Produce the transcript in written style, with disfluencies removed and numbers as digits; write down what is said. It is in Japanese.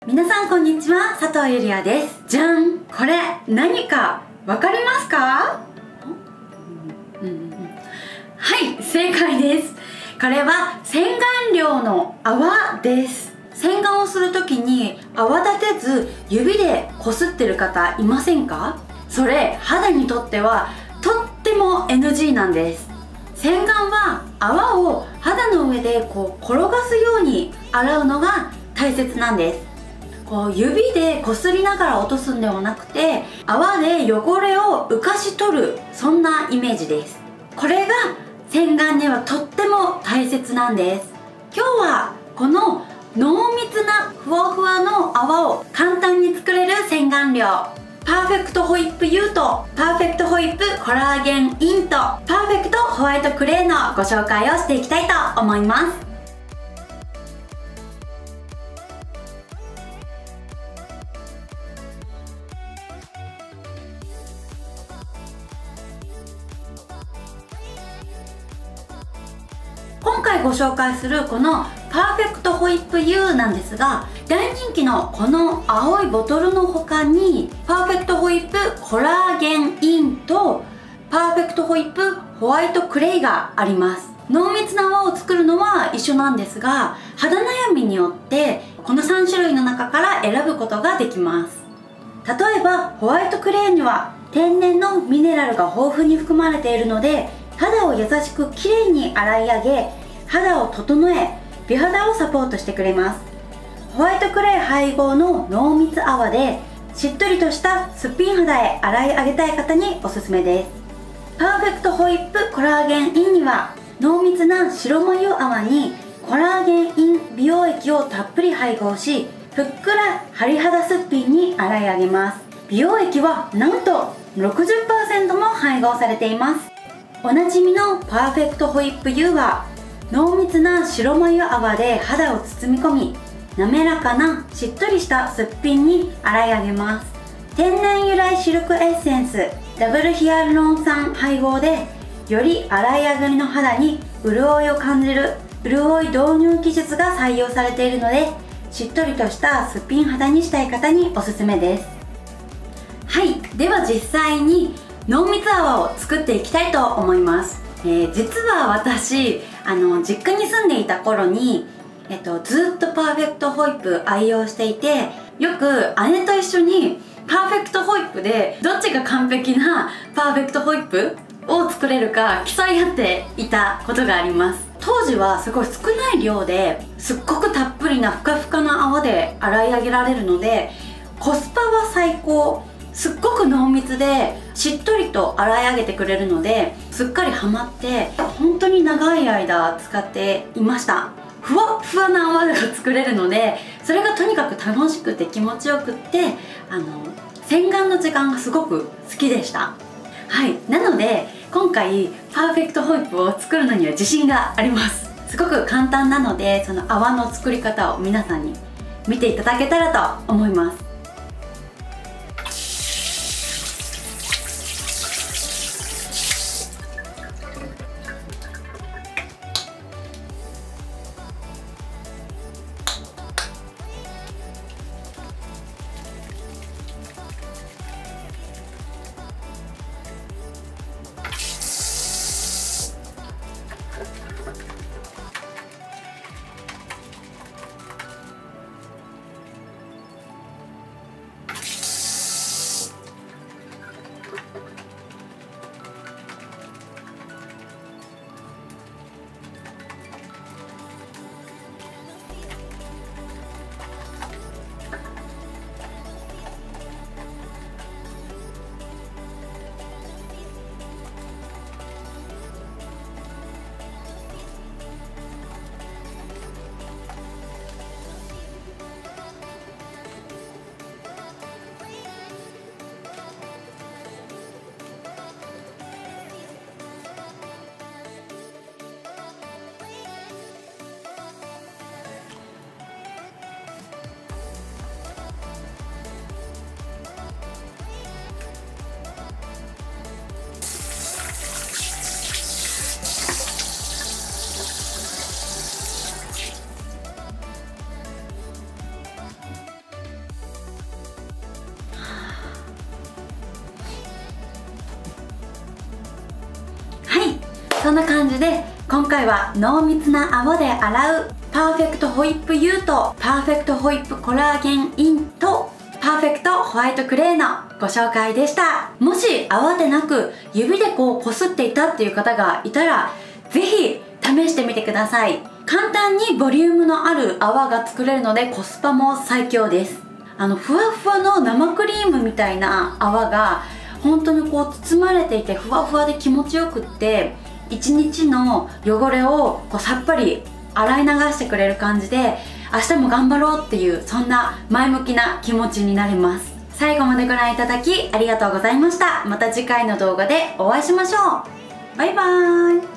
皆さんこんにちは、佐藤ゆりあです。じゃん、これ何かわかりますか？はい、正解です。これは洗顔料の泡です。洗顔をするときに泡立てず指でこすってる方いませんか？それ肌にとってはとっても NG なんです。洗顔は泡を肌の上で転がすように洗うのが大切なんです。指でこすりながら落とすんではなくて、泡で汚れを浮かし取る、そんなイメージです。これが洗顔にはとっても大切なんです。今日はこの濃密なふわふわの泡を簡単に作れる洗顔料、パーフェクトホイップ U とパーフェクトホイップコラーゲンインとパーフェクトホワイトクレイのご紹介をしていきたいと思います。今回ご紹介するこのパーフェクトホイップ U なんですが、大人気のこの青いボトルの他にパーフェクトホイップコラーゲンインとパーフェクトホイップホワイトクレイがあります。濃密な泡を作るのは一緒なんですが、肌悩みによってこの3種類の中から選ぶことができます。例えばホワイトクレイには天然のミネラルが豊富に含まれているので、肌を優しくきれいに洗い上げ、肌を整え、美肌をサポートしてくれます。ホワイトクレイ配合の濃密泡でしっとりとしたすっぴん肌へ洗い上げたい方におすすめです。パーフェクトホイップコラーゲンインには濃密な白眉泡にコラーゲンイン美容液をたっぷり配合し、ふっくらハリ肌すっぴんに洗い上げます。美容液はなんと 60% も配合されています。おなじみのパーフェクトホイップ U は濃密な白眉泡で肌を包み込み、滑らかなしっとりしたすっぴんに洗い上げます。天然由来シルクエッセンスダブルヒアルロン酸配合で、より洗い上がりの肌に潤いを感じる潤い導入技術が採用されているので、しっとりとしたすっぴん肌にしたい方におすすめです。はい、では実際に濃密泡を作っていきたいと思います。実は私実家に住んでいた頃に、ずっとパーフェクトホイップ愛用していて、よく姉と一緒にパーフェクトホイップでどっちが完璧なパーフェクトホイップを作れるか競い合っていたことがあります。当時はすごい少ない量ですっごくたっぷりなふかふかな泡で洗い上げられるので、コスパは最高。すっごく濃密でしっとりと洗い上げてくれるので、すっかりハマって本当に長い間使っていました。ふわっふわな泡が作れるので、それがとにかく楽しくて気持ちよくって、洗顔の時間がすごく好きでした。はい、なので今回パーフェクトホイップを作るのには自信があります。すごく簡単なので、その泡の作り方を皆さんに見ていただけたらと思います。 そんな感じで今回は濃密な泡で洗うパーフェクトホイップ U とパーフェクトホイップコラーゲンインとパーフェクトホワイトクレイのご紹介でした。もし泡でなく指でこすっていたっていう方がいたら、ぜひ試してみてください。簡単にボリュームのある泡が作れるのでコスパも最強です。ふわふわの生クリームみたいな泡が本当に包まれていてふわふわで気持ちよくって、一日の汚れをさっぱり洗い流してくれる感じで、明日も頑張ろうっていう、そんな前向きな気持ちになります。最後までご覧いただきありがとうございました。また次回の動画でお会いしましょう。バイバーイ。